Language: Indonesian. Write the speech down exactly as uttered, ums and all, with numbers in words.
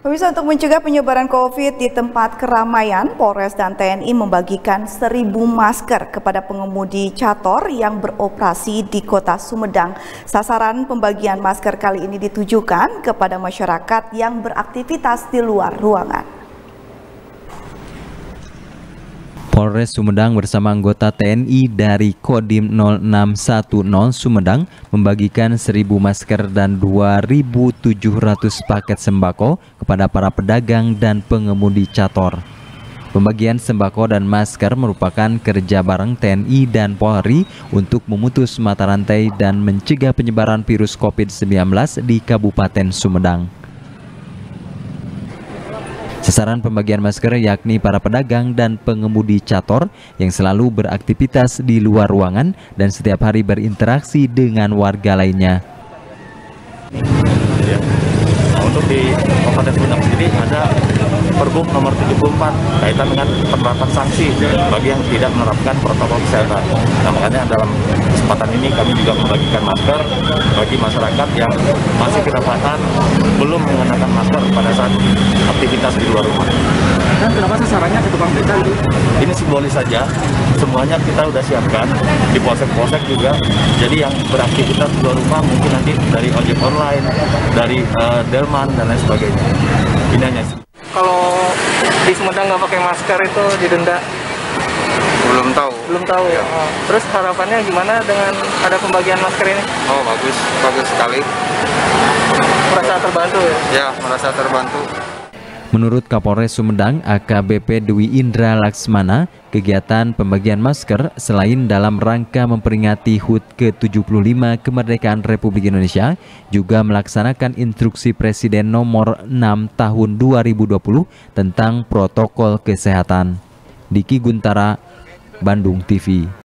Pemirsa, untuk mencegah penyebaran COVID di tempat keramaian, Polres dan T N I membagikan seribu masker kepada pengemudi cator yang beroperasi di Kota Sumedang. Sasaran pembagian masker kali ini ditujukan kepada masyarakat yang beraktivitas di luar ruangan. Polres Sumedang bersama anggota T N I dari Kodim nol enam satu nol Sumedang membagikan seribu masker dan dua ribu tujuh ratus paket sembako kepada para pedagang dan pengemudi cator. Pembagian sembako dan masker merupakan kerja bareng T N I dan Polri untuk memutus mata rantai dan mencegah penyebaran virus COVID sembilan belas di Kabupaten Sumedang. Sasaran pembagian masker yakni para pedagang dan pengemudi cator yang selalu beraktivitas di luar ruangan dan setiap hari berinteraksi dengan warga lainnya. Ya. Nah, untuk di Kabupaten Sumedang sendiri ada Pergub nomor tujuh puluh empat kaitan dengan penerapan sanksi bagi yang tidak menerapkan protokol kesehatan. Nah, makanya dalam kesempatan ini kami juga membagikan masker bagi masyarakat yang masih kedapatan belum mengenakan masker pada saat aktivitas di luar rumah. Dan kenapa sasarannya ke tukang beca itu? Ini simbolis saja, semuanya kita sudah siapkan di polsek-polsek juga. Jadi yang beraktivitas di luar rumah mungkin nanti dari ojek online, dari uh, delman dan lain sebagainya. Ini hanya. Kalau di Sumedang nggak pakai masker itu didenda? Belum tahu. Belum tahu ya. Oh. Terus harapannya gimana dengan ada pembagian masker ini? Oh bagus, bagus sekali. Merasa terbantu ya? Ya, merasa terbantu. Menurut Kapolres Sumedang A K B P Dwi Indra Laksmana, kegiatan pembagian masker selain dalam rangka memperingati H U T ke tujuh puluh lima Kemerdekaan Republik Indonesia, juga melaksanakan instruksi Presiden nomor enam tahun dua ribu dua puluh tentang protokol kesehatan. Diki Guntara, Bandung T V.